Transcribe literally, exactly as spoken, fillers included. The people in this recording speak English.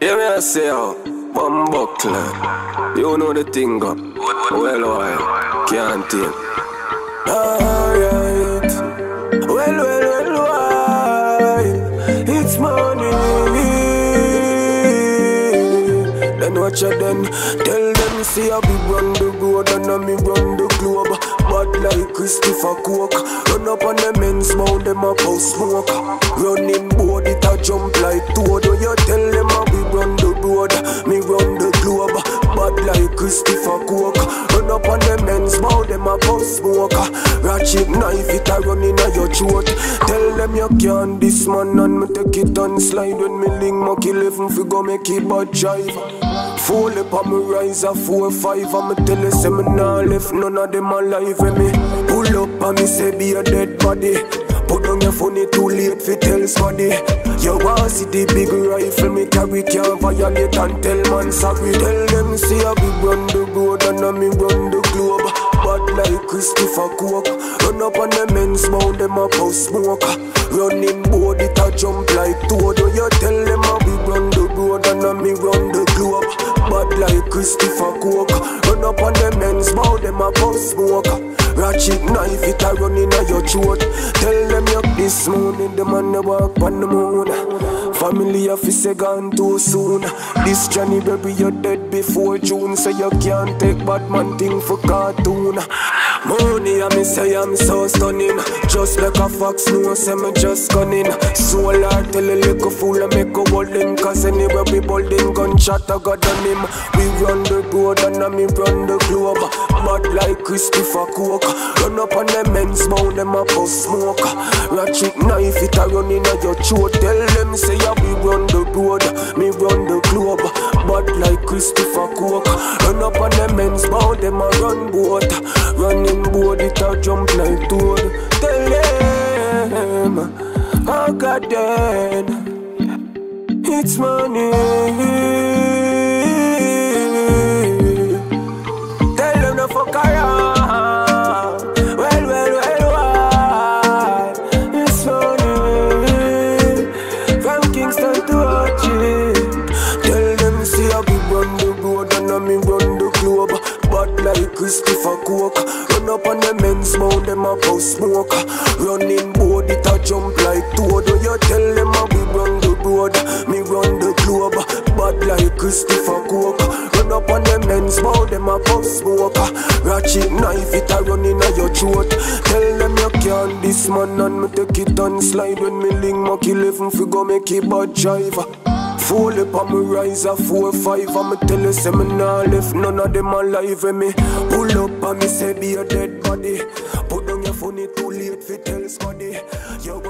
Yeah, me I say, oh, Bumbuckler. You know the thing, go. Well, I can't take. Alright. Well, well, well, why? It's money. Then watch it then. Tell them, see how we run the road and I me run the globe. Bad like Christopher Coke. Run up on them men's mouth, them a post smoke. Running board, it a jump like toad. You tell them how we run the road, me run the globe. Bad like Christopher Coke. Run up on them men's mouth, them a post smoke. Ratchet knife, it a run in a your throat. Tell them you can't this man and me take it and slide. When me link my kill eleven fi go make it bad drive. Fall up on me rise a four five. And me tell you say me nah left none of them alive. When me pull up and me say be a dead body. Put down your phone, it too late fi tell somebody. You want see the big rifle me carry, can't violate and tell man sorry. Tell them see how we run the road and I me run the globe. Bad like Christopher Coke. Run up on them men's mouth, them a post smoke. Running board, it a jump like toad. You tell them how we run the road and I me run the globe. Bad like Christopher Coke. Run up on them men's mouth, them a post smoke. Ratchet knife, it a run in a your throat. Tell them you this morning, the man they walk on the moon. Family officer gone too soon. This Johnny baby, you're dead before June. So you can't take bad man thing for cartoon. Money, I me say I'm so stunning. Just like a fox, no say me just gunning. Soul heart, tell a little fool I make a hold him. Cause anywhere we bold him, gunshot I got on him. We run the road and I me run the globe. Bad like Christopher Coke. Run up on them men's mouth, them a post smoke. Ratchet knife, it a run in a your throat. Tell them say yeah, we run the road, me run the globe. Bad like Christopher Coke. Run up on them men's mouth, them a run boat. Running board, it a jump like toad. Tell them, I got dead. It's money. Tell them to fuck around. Well, well, well, why? It's money. From Kingston to Archie. Tell them see how we run the road and I me run the globe. Bad like Christopher Coke. Run up on them men's mouth, them a post smoke. Running board, it a jump like toad. You tell them how we run the road, me run the globe. Bad like Christopher Coke. Run up on them men's mouth, them a post smoke. Ratchet knife, it a run in a your throat. Tell them you can't this man and me take it and slide. When me link my kill eleven fi go make it bad drive. Fall up on me rise a four five. And me tell you say me nah left none of them alive. When me pull up and me say be a dead body. Put down your phone, it too late fi tell somebody. You